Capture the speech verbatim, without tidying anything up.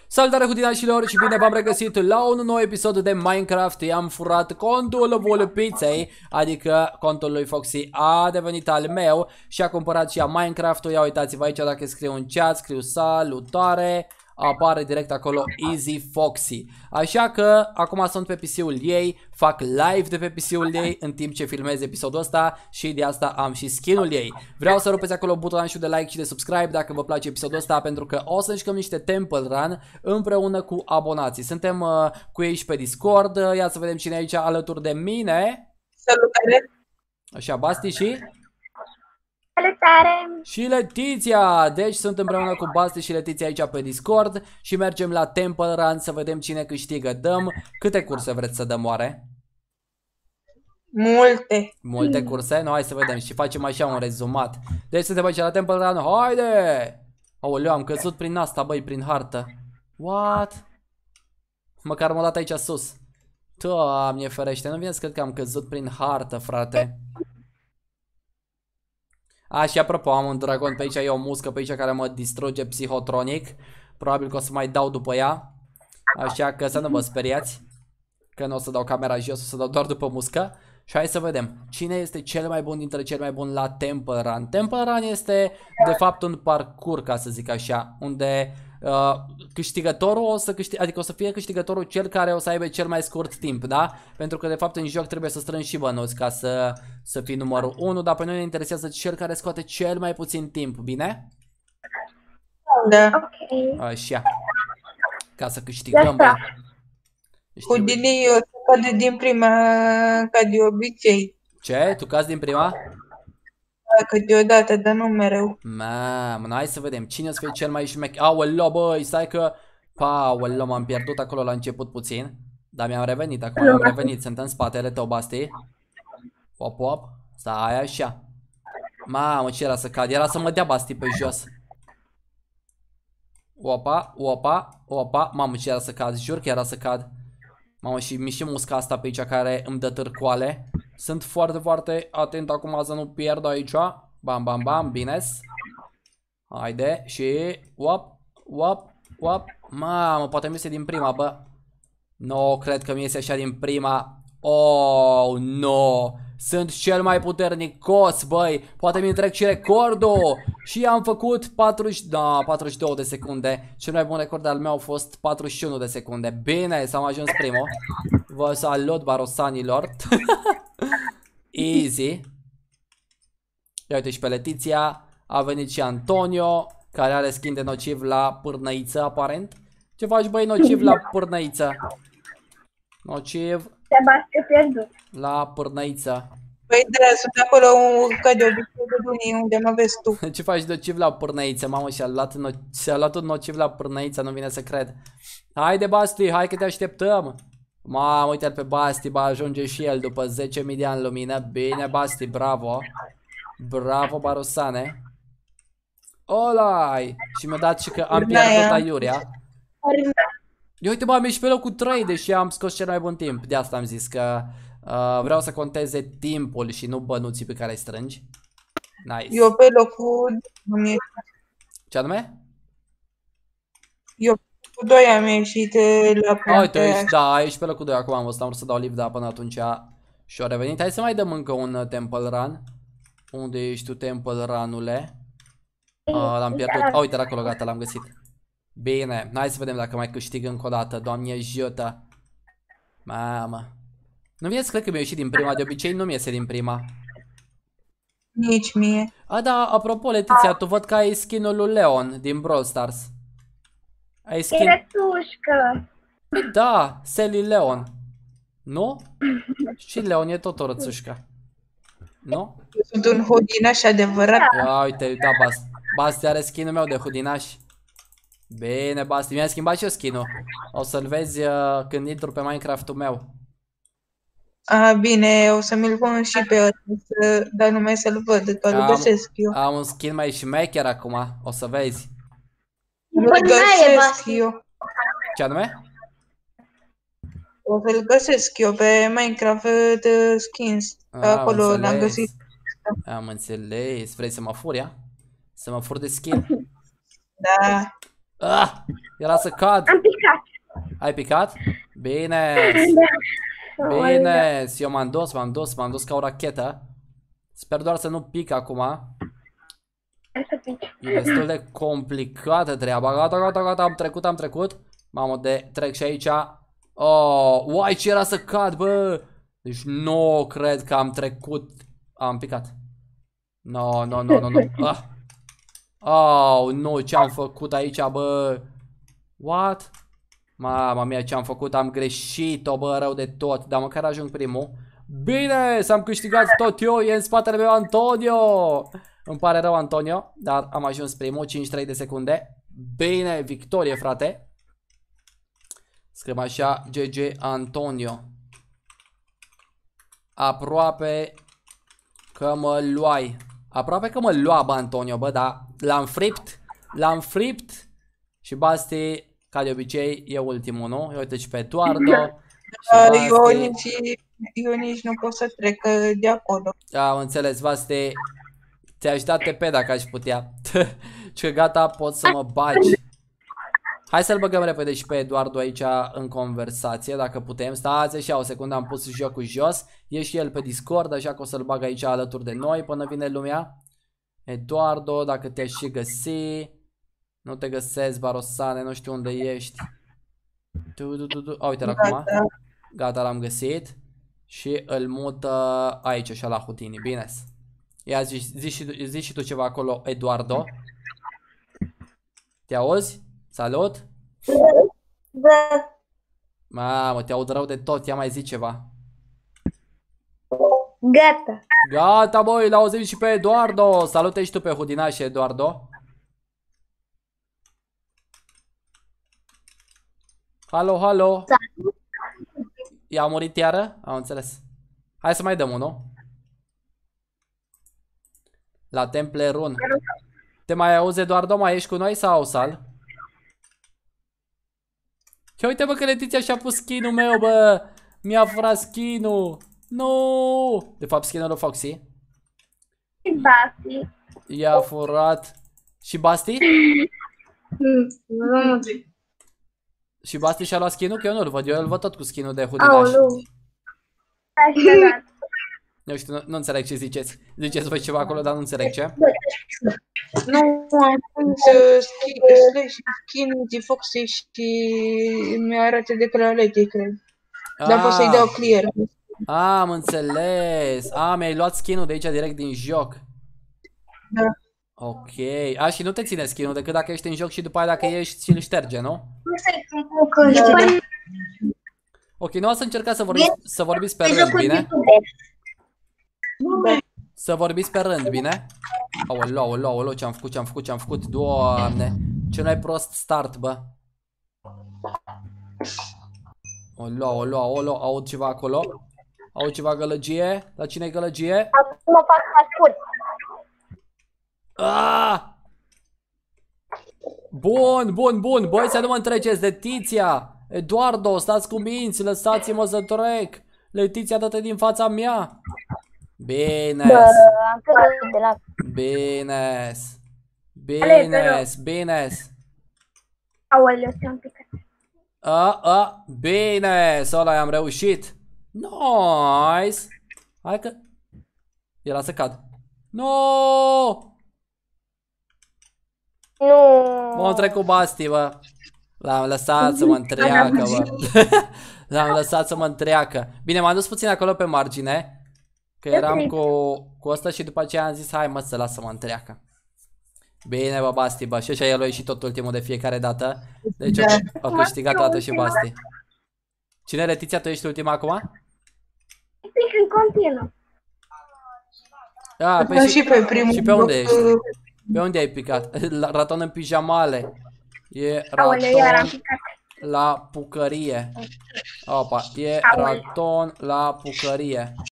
Salutare hudinașilor și bine v-am regăsit la un nou episod de Minecraft. I-am furat contul Vulpiței, adică contul lui Foxy a devenit al meu și a cumpărat și ea Minecraft-ul. Ia uitați-vă aici, dacă scriu în chat, scriu salutare, apare direct acolo Easy Foxy. Așa că acum sunt pe P C-ul ei, fac live de pe P C-ul ei în timp ce filmez episodul ăsta și de asta am și skin-ul ei. Vreau să rupeți acolo butonul de like și de subscribe dacă vă place episodul ăsta, pentru că o să încercăm niște Temple Run împreună cu abonații. Suntem uh, cu ei și pe Discord. Ia să vedem cine e aici alături de mine. Salutare! Așa, Basti și... Salutare! Și Letiția! Deci sunt împreună cu Basti și Letiția aici pe Discord și mergem la Temple Run să vedem cine câștigă. Dăm câte curse vreți să dăm oare? Multe! Multe curse? Nu, hai să vedem și facem așa un rezumat. Deci suntem aici la Temple Run, haide! Aoleu, am căzut prin asta, băi, prin hartă. What? Măcar m-a dat aici sus. Doamne ferește, nu vine să cred că am căzut prin hartă, frate. A, și apropo, am un dragon pe aici, e o muscă pe aici care mă distruge psihotronic. Probabil că o să mai dau după ea. Așa că să nu vă speriați, că nu o să dau camera jos, o să dau doar după muscă. Și hai să vedem cine este cel mai bun dintre cel mai bun la Temple Run. Temple Run este de fapt un parcurs, ca să zic așa, unde uh, câștigătorul o să câștige, adică o să fie câștigătorul cel care o să aibă cel mai scurt timp, da? Pentru că de fapt în joc trebuie să strângi și bănuți ca să, să fii numărul unu, dar pe noi ne interesează cel care scoate cel mai puțin timp, bine? Da. Ok. Așa. Ca să câștigăm, băi. Deci trebuie- Houdini o să cade din prima, ca de obicei. Ce? Tu cazi din prima? Dacă deodată, dar nu mereu. Mamă, hai să vedem cine o să fie cel mai șmecher. Aoleu, băi, stai că... Aoleu, m-am pierdut acolo la început puțin. Dar mi-am revenit, acum am revenit, sunt în spatele tău, Basti. Pop, pop, stai așa. Mamă, ce era să cad, era să mă dea Basti pe jos. Opa, opa, opa, mamă, ce era să cad, jur că era să cad. Mamă, și mi și musca asta pe aici care îmi dă târcoale. Sunt foarte, foarte atent acum să nu pierd aici. Bam, bam, bam, bine. Haide, și... Wop, wop, wop. Mamă, poate mi iese din prima, bă. Nu cred că mi iese așa din prima. Oh, no. Sunt cel mai puternic cos, băi. Poate mi trec și recordul. Și am făcut patruzeci, da, patruzeci și două de secunde. Cel mai bun record al meu a fost patruzeci și unu de secunde. Bine, s-am ajuns primul. Vă salut, barosanilor. Easy. Ia uite și pe Letiția. A venit și Antonio, care are skin de nociv la pârnăiță, aparent. Ce faci, băi, nociv la pârnăiță? Nociv Sebastian pierdut. la pârnăiță. Păi da, sunt acolo ca de obicei de bunii unde mă vezi tu. Ce faci nociv la pârnăiță? Mamă, și-a luat, no și-a luat un nociv la pârnăiță, nu vine să cred. Haide, Basti, hai că te așteptăm. Mamă, uite-l pe Basti, ba ajunge și el după zece mii de ani lumină. Bine, Basti, bravo. Bravo, Barosane. Olai! Și mi-a dat și că am pierdut aiurea. Eu uite, bă, am ieșit pe locul trei, deși am scos cel mai bun timp. De asta am zis că uh, vreau să conteze timpul și nu bănuții pe care îi strângi. Nice. Eu pe locul Ce anume? Eu cu doi am ieșit la A, uite, plantea. ești, da, ești pe locul doi acum, am văzut, am vrut să dau live, dar până atunci și a revenit. Hai să mai dăm încă un uh, Temple Run. Unde ești tu, Temple Run-ule? Uh, L-am pierdut. A, uite, acolo, gata, l-am găsit. Bine, hai să vedem dacă mai câștig încă o dată. Doamne ajută. Mamă. Nu vine să cred că mi-a ieșit din prima, de obicei nu mi iese din prima. Nici mie. A, da, apropo, Letiția, tu văd că ai skin-ul lui Leon din Brawl Stars. Ai skin... Tirătușcă. Păi da, Sally Leon. Nu? Și Leon e tot o rățușcă. Nu? Eu sunt un hodinaș adevărat. Ia uite, da, Basti. Basti are skin-ul meu de hudinaș. Bine, Basti, mi-a schimbat și eu skin-ul. O să-l vezi uh, când intru pe Minecraft-ul meu. A, bine, o să mi-l pun și pe ăsta, să- dar numai să-l văd, că îl Am- găsesc eu. Am un skin mai șmecher acum, o să vezi. Îl Bă, n-ai, găsesc Basti. eu. Ce anume? O să-l găsesc eu pe Minecraft uh, Skins. Am Acolo l-am înțeles. găsit. Am înțeles. Vrei să mă furi, a? Să mă fur de skin? Da. Ah, era să cad. Am picat. Ai picat? Bine. Da. Bine. Eu m-am dus, m-am dus, m-am dus ca o rachetă. Sper doar să nu pic acum. Hai să pici. E destul de complicată treaba. Gata, gata, gata, am trecut, am trecut. Mamă, de trec și aici. Oh, uai, ce era să cad, bă. Deci nu cred că am trecut. Am picat. No, no, no, no, no. Ah. Oh, nu, ce-am făcut aici, bă. What? Mama mia, ce-am făcut, am greșit-o, bă, rău de tot. Dar măcar ajung primul. Bine, s-am câștigat tot eu, e în spatele meu Antonio. Îmi pare rău, Antonio, dar am ajuns primul, cincizeci și trei de secunde. Bine, victorie, frate. Scriem așa, G G Antonio. Aproape că mă luai. Aproape că mă lua, bă, Antonio, bă, da. L-am fript, l-am fript. Și Basti, ca de obicei, e ultimul, nu? Eu uite și pe Eduardo. Dar eu nici, eu nici nu pot să trec de acolo. Am înțeles, Basti. Ți-aș da T P dacă aș putea. Și gata, poți să mă bagi. Hai să-l băgăm repede și pe Eduardo aici în conversație, dacă putem. Stați așa o secundă, am pus jocul jos. E și el pe Discord, așa că o să-l bag aici alături de noi până vine lumea. Eduardo, dacă te-aș și găsi. Nu te găsesc, Barosane, nu știu unde ești. Tu, tu, tu, tu. A, uite-l acum. Gata, l-am găsit. Și îl mută aici, așa la Hutini. Bine. Ia zi, zi, și, zi și tu ceva acolo, Eduardo. Te auzi? Salut? Da. Mamă, te aud rău de tot, ia mai zi ceva. Gata. Gata, băi, l-auzim și pe Eduardo. Salute și tu pe Hudinaș, Eduardo. Halo, halo. I-a murit iară? Am înțeles. Hai să mai dăm unul. La Temple Run. Te mai auzi, Eduardo? Mai ești cu noi sau Sal? Și uite, bă, că Letiția și-a pus skin-ul meu, bă. Mi-a furat skin-ul. Nu. De fapt, skin-ul lui Foxy. Basti. I-a furat. Și Basti? Nu. Și Basti și-a luat skin-ul? Că eu nu-l văd. Eu îl văd tot cu skin-ul de Hudinaș. Aoleu. Așa. Eu știu, nu, nu înțeleg ce ziceți. Ziceți voi ceva acolo, dar nu înțeleg ce. Nu, am pus skin, slash skin de Foxy și mi-arată de clarete, cred. Dar pot să-i dau clear. Ah, am înțeles. Ah, mi-ai luat skin-ul de aici direct din joc. Da. Ok. A, și nu te ține skin-ul decât dacă ești în joc și după aia dacă ieși ți-l șterge, nu? Da. Ok, nu o să încercați să vorbiți, să vorbiți pe rând, bine? Să vorbiți pe rând, bine? Aoleu, aoleu, aoleu, ce-am făcut, ce-am făcut, ce-am făcut, Doamne. Cel mai prost start, bă. Aoleu, aoleu, aoleu, aud ceva acolo. Aud ceva gălăgie. La cine-i gălăgie? Acum fac ascult. Ah! Bun, bun, bun, băi, să nu mă întreceți de Tiția. Eduardo, stați cu minți, lăsați-mă să trec. Letiția, dă-te din fața mea. Bine. Am căzut de la... Bine. Bine, bine. Aoleu, ți-am picat. A, a, bine, ăla am reușit. Nice. Hai că... Era să cad. No! Nu. M-am trecut Basti, bă. L-am lăsat să mă întreacă, bă. L-am lăsat să mă întreacă. Bine, m-am dus puțin acolo pe margine. Că eram cu, cu ăsta și după aceea am zis, hai mă să las să mă întreacă. Bine, bă, Basti, bă. Și așa el a ieșit tot ultimul de fiecare dată. Deci a câștigat toată și Basti. Cine, Letiția, tu ești ultima acum? Pic în continuu. A, pe Și pe primul și pe unde bloc, ești? Pe unde ai picat? La raton în pijamale. E Aoleu, iar am raton picat. la pucărie. Opa, e Aoleu. raton la pucărie.